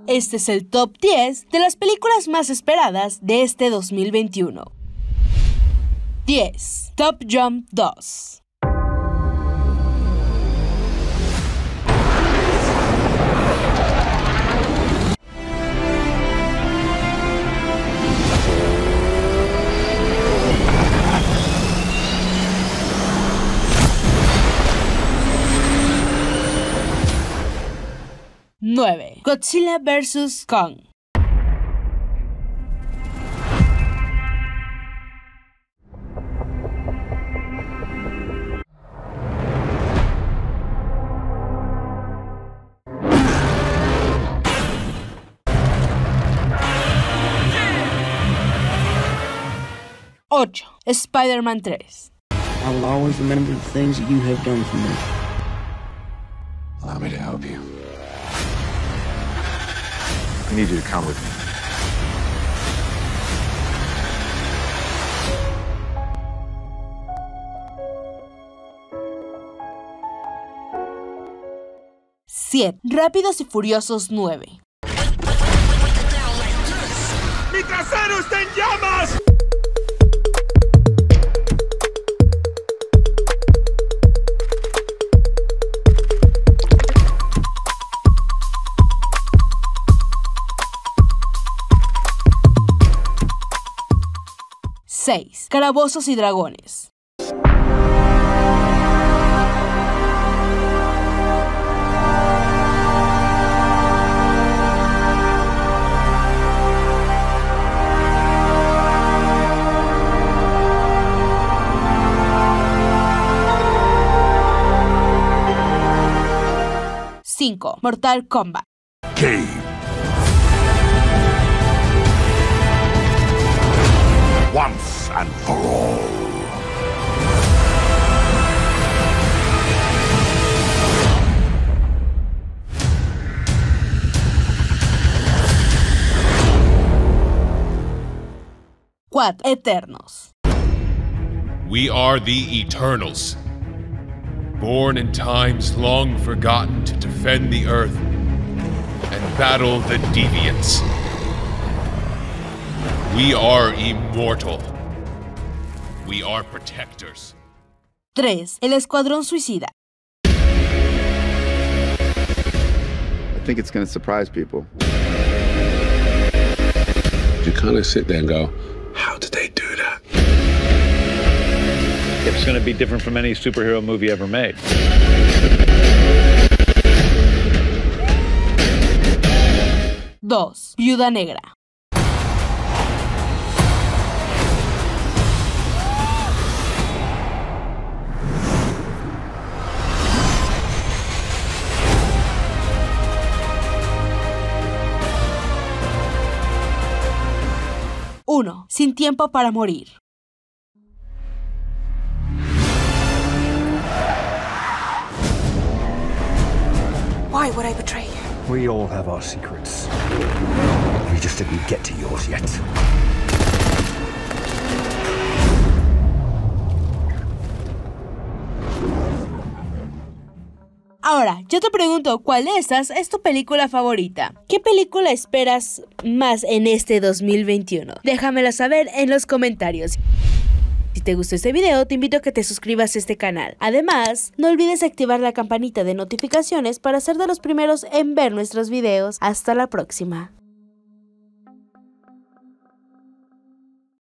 Este es el top 10 de las películas más esperadas de este 2021. 10. Top Gun 2. 9. Godzilla vs. Kong. 8. Spider-Man 3. I will always remember the things that you have done for me. Allow me to help you. I need you to come with me. Rápidos y Furiosos 9. ¡Mi trasero está en llamas! Calabozos y Dragones. 5. Mortal Kombat. Game. Once and for all. Eternos. We are the Eternals, born in times long forgotten to defend the earth and battle the deviants. We are immortal. We are protectors. 3. El Escuadrón Suicida. I think it's gonna surprise people. You kind of sit there and go, how did they do that? It's gonna be different from any superhero movie ever made. 2. Viuda Negra. 1. Sin Tiempo para Morir. Why would I betray you? We all have our secrets. We just didn't get to yours yet. Ahora, yo te pregunto, ¿cuál de estas es tu película favorita? ¿Qué película esperas más en este 2021? Déjamelo saber en los comentarios. Si te gustó este video, te invito a que te suscribas a este canal. Además, no olvides activar la campanita de notificaciones para ser de los primeros en ver nuestros videos. Hasta la próxima.